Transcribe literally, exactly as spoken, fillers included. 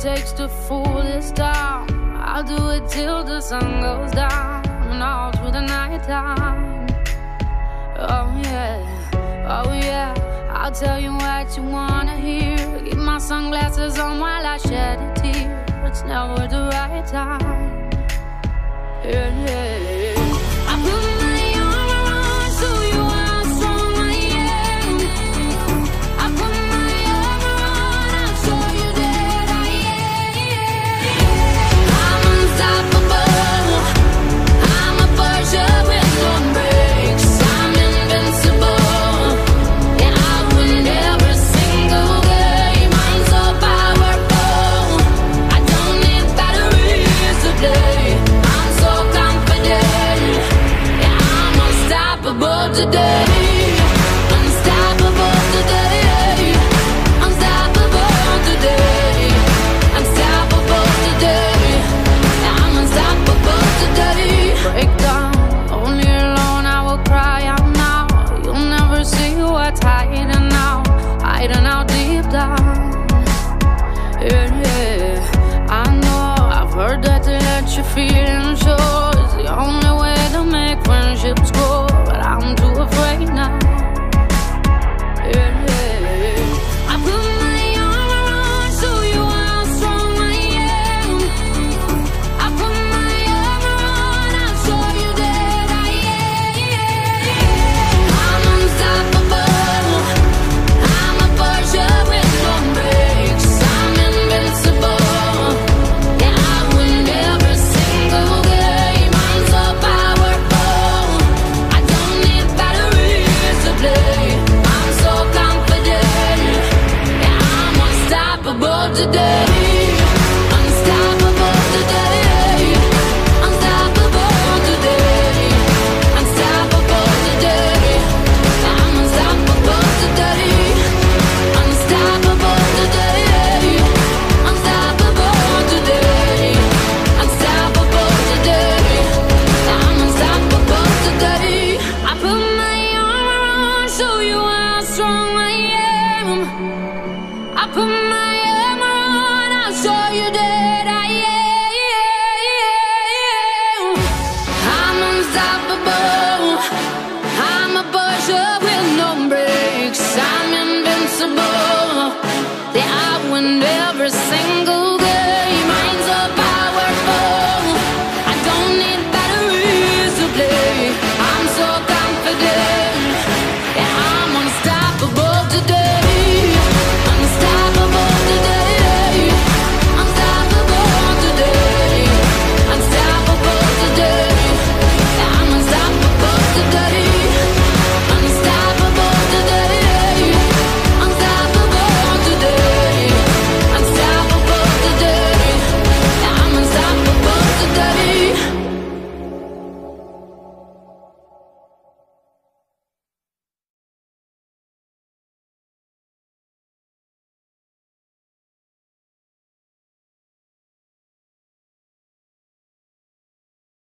takes to fool this town. I'll do it till the sun goes down and all through the night time. Oh yeah, oh yeah, I'll tell you what you wanna hear. Keep my sunglasses on while I shed a tear. It's never the right time. Yeah, yeah. I put my arm around so you are strong I am. I put my arm around, I'll show you that I am. I'm unstoppable. I'm a Porsche with no brakes. I'm invincible. Yeah, I win every single game. I'm so powerful. I don't need batteries today. I'm so confident. Yeah, I'm unstoppable today. Unstoppable today. Unstoppable today. Unstoppable today. Yeah, I'm unstoppable today. Break down, only alone I will cry out now. You'll never see what's hiding out, hiding out deep down. Yeah, yeah, I know, I've heard that they let you feel